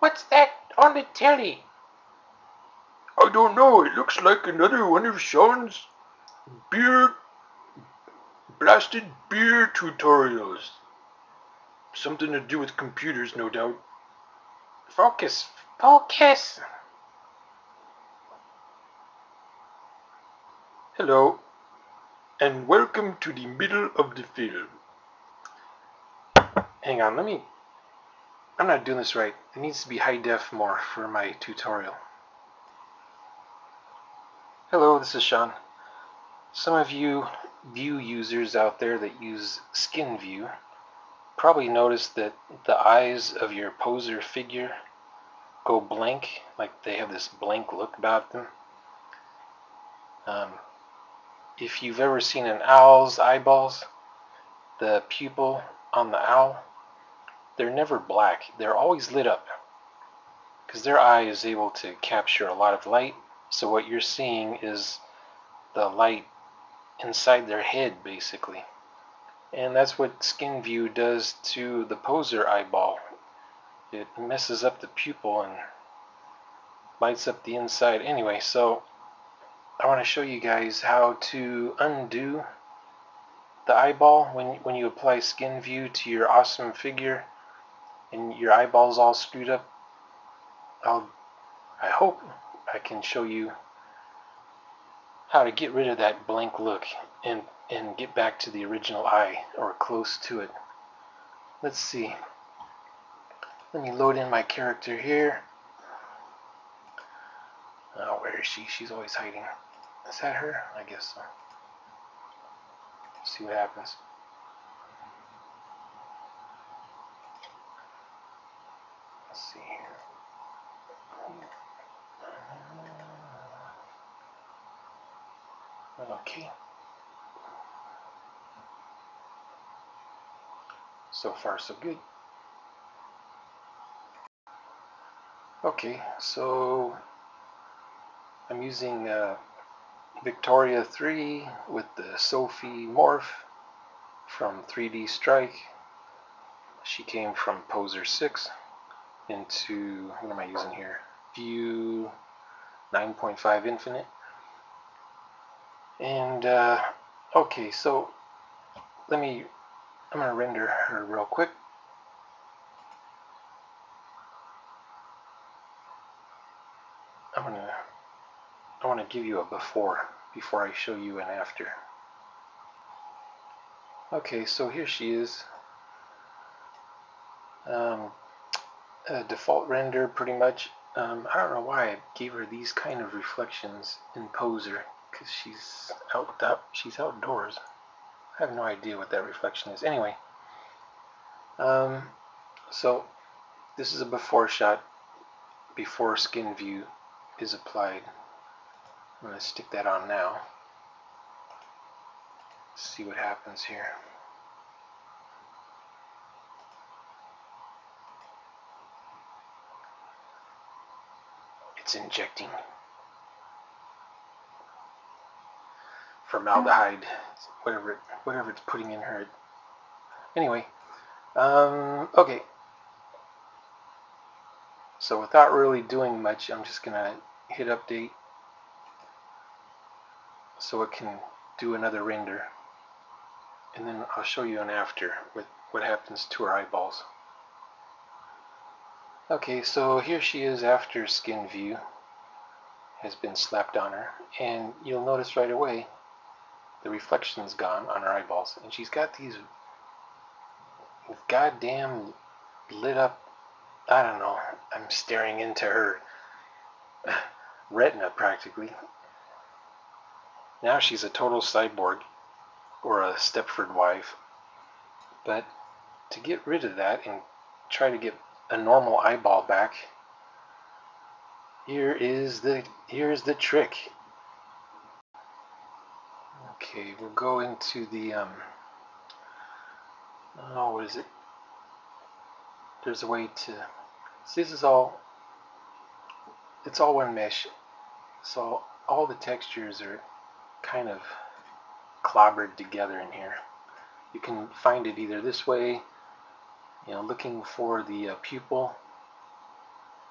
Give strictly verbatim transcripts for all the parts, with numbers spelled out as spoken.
What's that on the telly? I don't know, it looks like another one of Sean's beer, blasted beer tutorials. Something to do with computers, no doubt. Focus, focus. Hello, and welcome to the middle of the film. Hang on, let me... I'm not doing this right. It needs to be high def more for my tutorial. Hello, this is Sean. Some of you Vue users out there that use SkinVue probably noticed that the eyes of your poser figure go blank, like they have this blank look about them. Um, if you've ever seen an owl's eyeballs, the pupil on the owl, they're never black. They're always lit up because their eye is able to capture a lot of light. So what you're seeing is the light inside their head, basically. And that's what SkinVue does to the poser eyeball. It messes up the pupil and lights up the inside. Anyway, so I want to show you guys how to undo the eyeball when, when you apply SkinVue to your awesome figure and your eyeball's all screwed up. I'll, I hope I can show you how to get rid of that blank look and, and get back to the original eye, or close to it. Let's see. Let me load in my character here. Oh, where is she? She's always hiding. Is that her? I guess so. Let's see what happens. Let's see here. Okay. So far, so good. Okay, so I'm using uh, Victoria three with the Sophie morph from three D Strike. She came from Poser six into, what am I using here? Vue nine point five Infinite. And, uh, okay, so let me, I'm going to render her real quick. I'm going to, I want to give you a before, before I show you an after. Okay, so here she is. Um, a default render, pretty much. Um, I don't know why I gave her these kind of reflections in Poser, because she's out, up, she's outdoors. I have no idea what that reflection is. Anyway, um, so this is a before shot before SkinVue is applied. I'm going to stick that on now. Let's see what happens here. It's injecting formaldehyde, whatever it, whatever it's putting in her. Anyway, um, okay. So without really doing much, I'm just going to hit update so it can do another render. And then I'll show you an after with what happens to her eyeballs. Okay, so here she is after SkinVue has been slapped on her, and you'll notice right away the reflection's gone on her eyeballs, and she's got these goddamn lit up, I don't know, I'm staring into her retina practically. Now she's a total cyborg, or a Stepford wife. But to get rid of that and try to get a normal eyeball back, here is the here's the trick. Okay, we'll go into the um oh, what is it? There's a way to, so this is all, it's all one mesh, so all the textures are kind of clobbered together in here. You can find it either this way, you know, looking for the uh, pupil,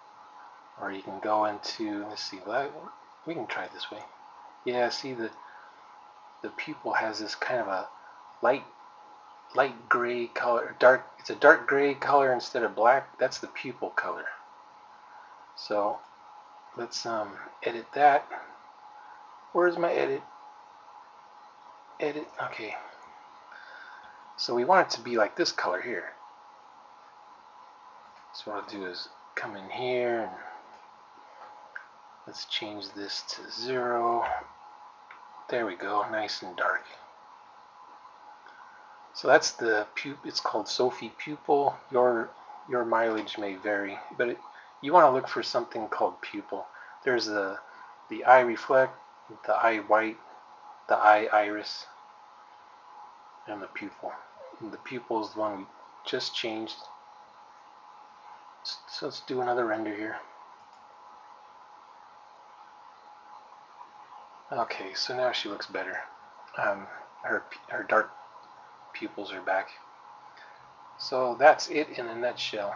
Or you can go into, let's see, we can try it this way. Yeah, see the the pupil has this kind of a light light gray color, dark, it's a dark gray color instead of black. That's the pupil color. So let's um, edit that. Where's my edit? Edit, okay. So we want it to be like this color here. So what I'll do is come in here and let's change this to zero. There we go, nice and dark. So that's the pupil. It's called Sophie pupil. Your your mileage may vary, but it, you want to look for something called pupil. There's the the eye reflect, the eye white, the eye iris, and the pupil. And the pupil is the one we just changed. So let's do another render here. Okay, so now she looks better. Um, her her dark pupils are back. So that's it in a nutshell.